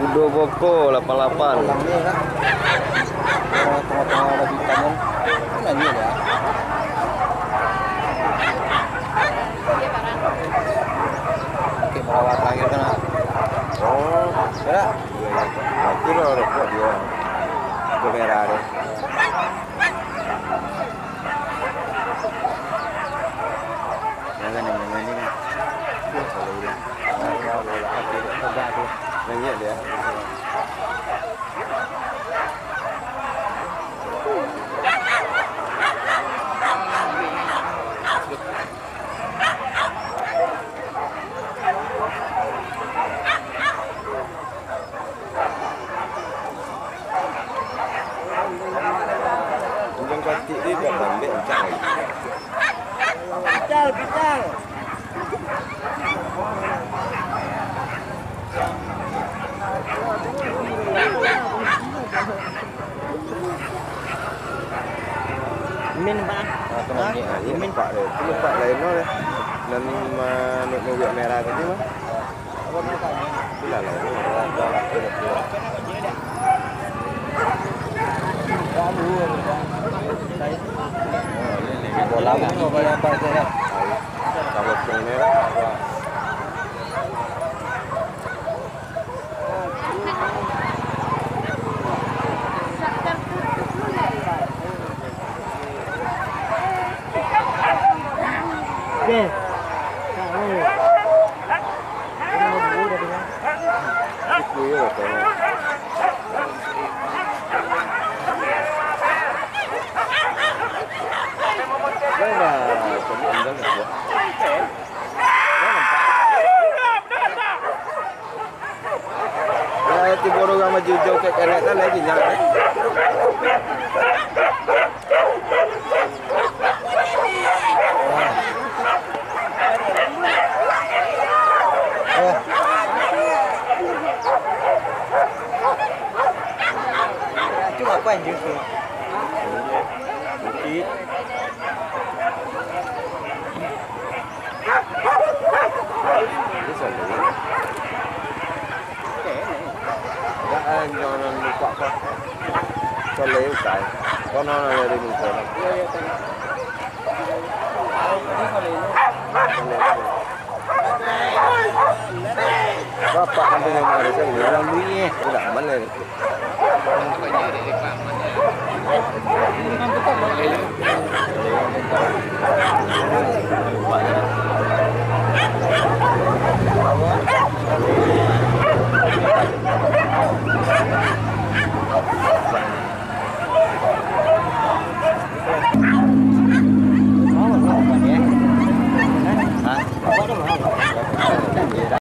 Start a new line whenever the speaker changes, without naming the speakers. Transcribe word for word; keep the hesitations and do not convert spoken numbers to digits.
Udo Boko lapan lapan.
Orangnya kan. Kalau tengah-tengah ada vitamin. Kan nanya ya. Oke, merawat terakhir kan.
Oh,
Ya.
itu loh rokok dia. Itu merah deh.
Jangan yang ini kan. Enggak tuh.
Nanya dia. Jangan katik dia buat balik macam lagi.
Pical, pical. Min pak.
Ah, teman ni, ini min pak dia. Tu pak lain no dia. Dan manuk nugget merah tadi mah. Bila lah.
Bola mana banyak apa saja.
Kalau pun merah.
Oke.
Itu ya katanya. Mana? Kamu undang tak buat? Ya, tiba orang maju jauh ke kereta kan lagi jangan.
Cuma apa yang justru?
Bukit. Bisa dulu. Jangan jangan lupa apa. Kalau ukai, kau nona dari muka.
Iya iya tadi.
Bapak ambil yang ada saya bilang bunyi. Udah mana ni?
Apa?